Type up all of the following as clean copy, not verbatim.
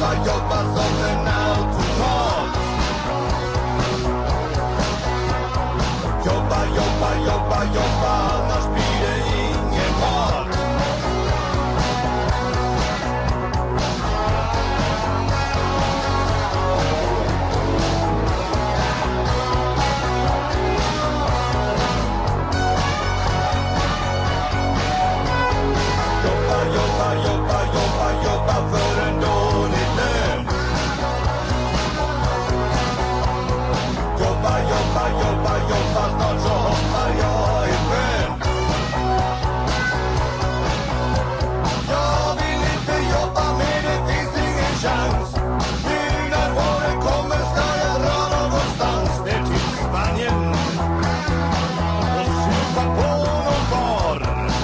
jobba som en automat. Jobba, jobba, jobba, jobba, annars blir det ingen mat. Jobba, jobba, jobba, jobba, jobba för en dålig lön. Jobba, jobba, jobba, jobba, snart så hoppar jag i sjön. Jag vill inte jobba mer, det finns ingen chans. Nu när våren kommer ska jag dra någonstans. Ner till Spanien och supa på någon bar.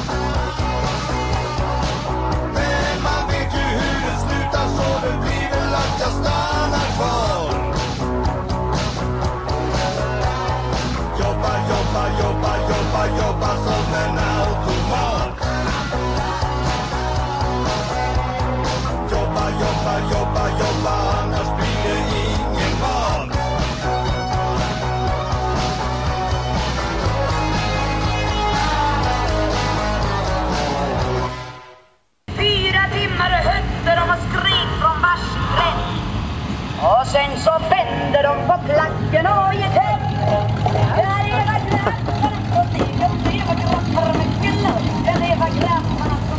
Men man vet ju hur det slutar, så det blir väl att jag stannar kvar. Jobba, jobba, jobba, jobba, jobba som en automat. Jobba, jobba, jobba, jobba, annars blir det ingen mat. 4 timmar hötter de och skrik från varsin gränd. Och sen så vände de på klacken och gick hem. Leva grabbarna och leva grabbarna med killar. Leva grabbarna som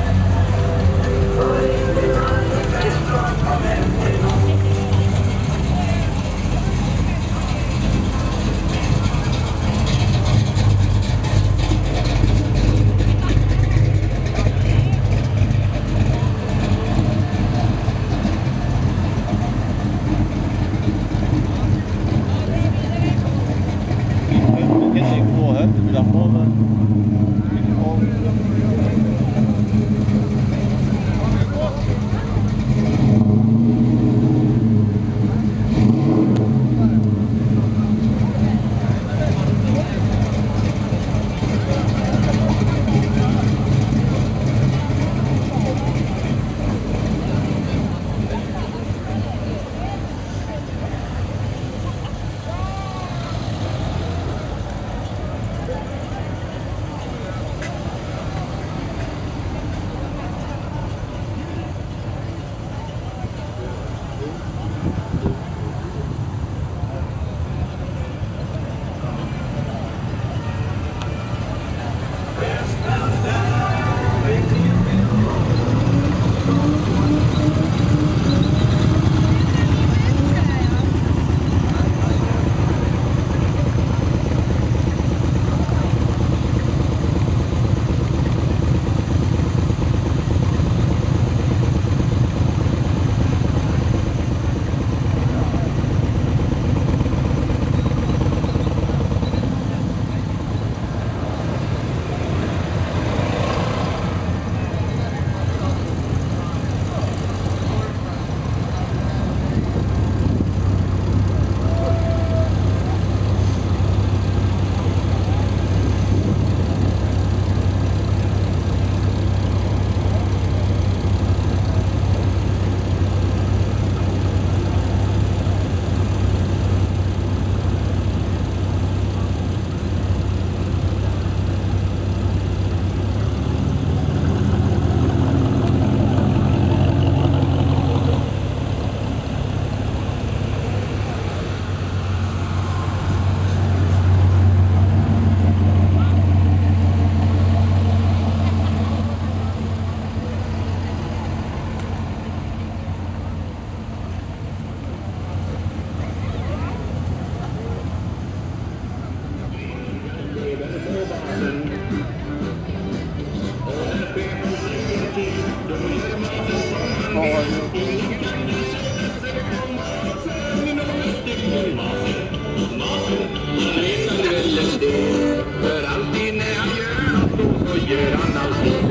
För alltid när han gör något så gör han alltid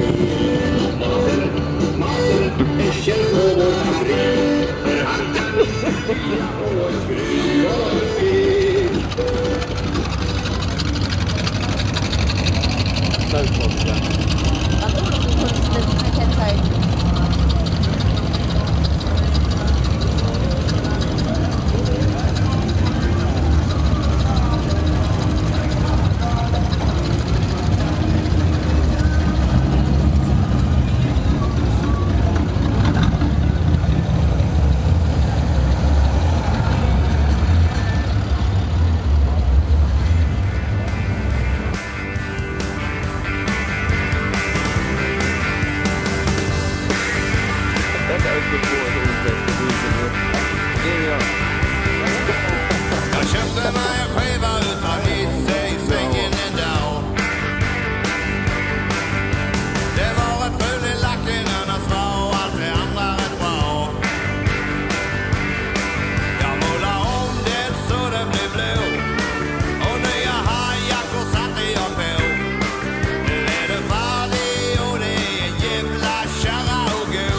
maten är känd på vår fabrik. För han kan och skruva och spel. Jag tror att du får lite Jag köpte mig en skiva utan Nisse i svängen en dag. Det var ett ful i lacken, annars var allt det andra rätt bra. Jag målade om den så den blev blå, och nya hajjackor satte jag på. Nu är det färdig och det är en jävla kärra att gå.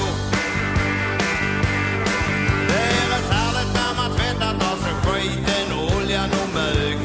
Det är rätt härligt när man tvättat av sig skiten och oljan och mög.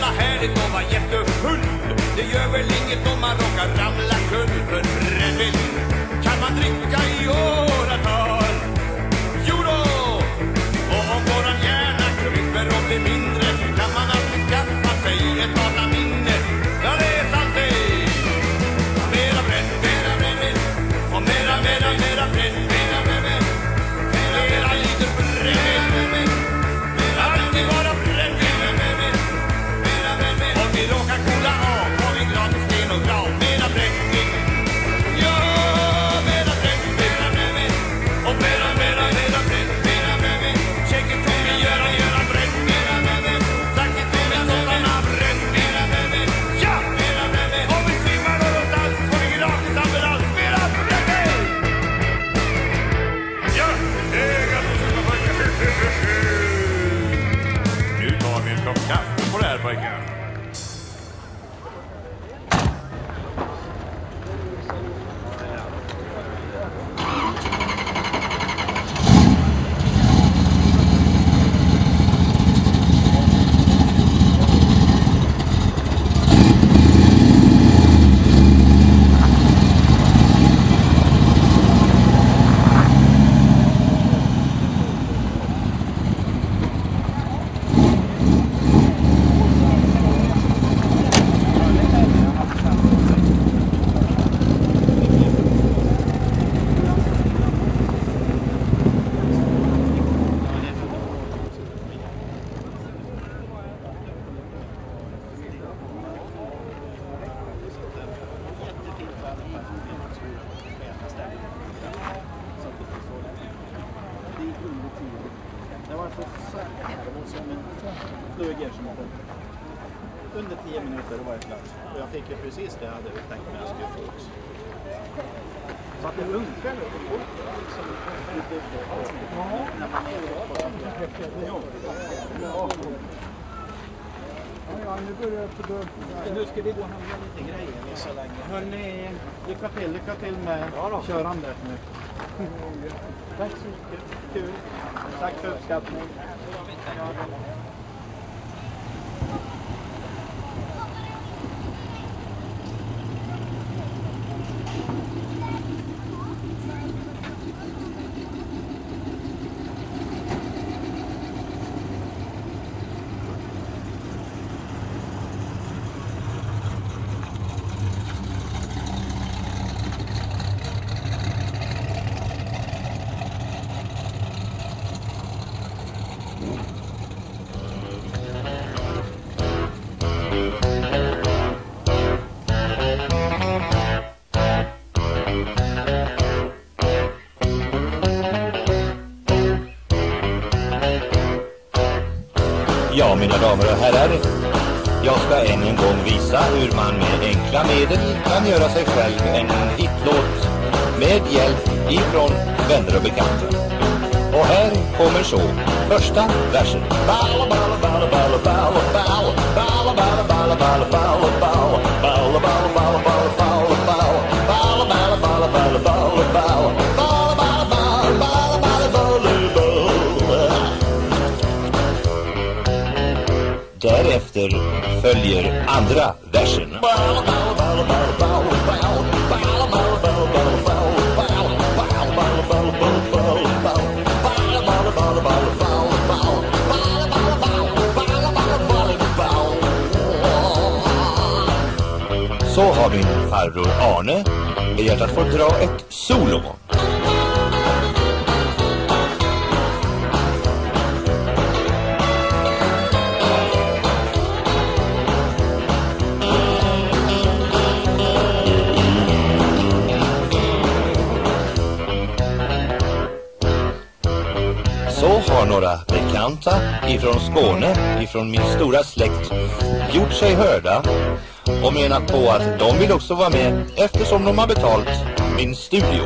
var härligt och var jättefull. Det gör väl inget om man råkar ramla kull. För brännvin kan man dricka i åratal. Jo då, och om våran hjärna krymper och blir mindre kan man alltid skaffa sig ett annat minne. Ja, det är sant det. Mera brännvin och mera brännvin. Mera liter brännvin. Alltid bara brännvin. Om vi råkar kolla av får vi gratis sten och grav. Mera brännvin. Ja, mera brännvin. Och mera brännvin. Check it to me, göra brännvin. Tack it to me, sådana brännvin. Ja, om vi svimmar någonstans får vi gratis ambulans. Mera brännvin. Ja, det är gott att suga pojkar. Nu tar vi en kopp kaffe på det här pojkar. Det var så här som en fluger som åkte. Under 10 minuter var jag klart. Och jag fick ju precis det jag hade tänkt mig att jag skulle få också. Så att det funkar nu. När man är ja, nu börjar jag på dörren. Nu ska vi gå och handla lite grejer så länge. Hörrni, lycka till med körandet nu. Tack så mycket. Kul. Tack för uppskattning. Ja, mina damer och herrar, jag ska än en gång visa hur man med enkla medel kan göra sig själv en hitlåt med hjälp ifrån vänner och bekanta. Och här kommer så första versen. Därefter följer andra versen. Så har min farbror Arne begärt att få dra ett solo. Så har några bekanta ifrån Skåne, ifrån min stora släkt, gjort sig hörda och menat på att de vill också vara med eftersom de har betalt min studio.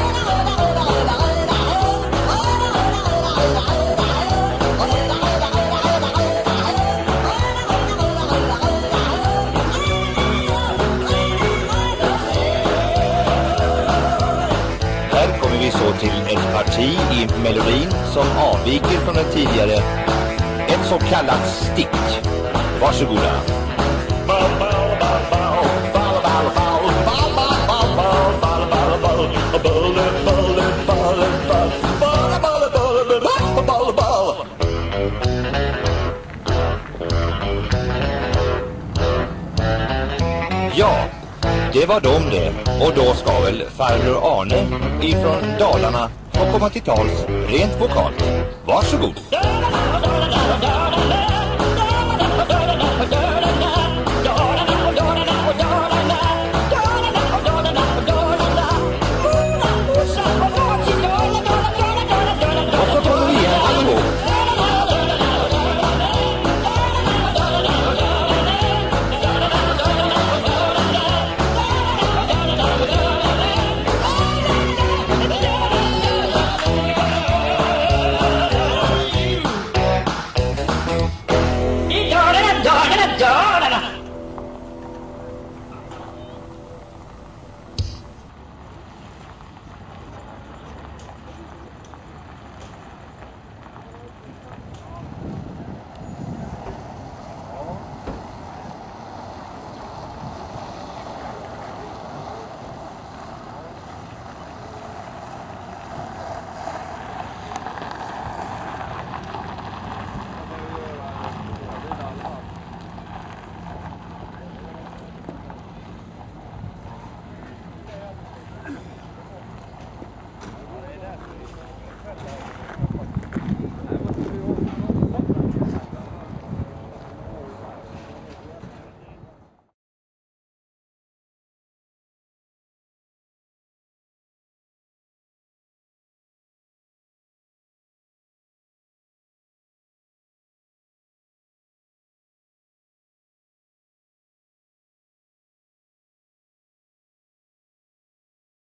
Här kommer vi så till ett parti i melodin som avviker från den tidigare, ett så kallat stick. Varsågoda. Ja, det var de det. Och då ska väl farbror Arne ifrån Dalarna få komma till tals rent vokalt. Varsågod.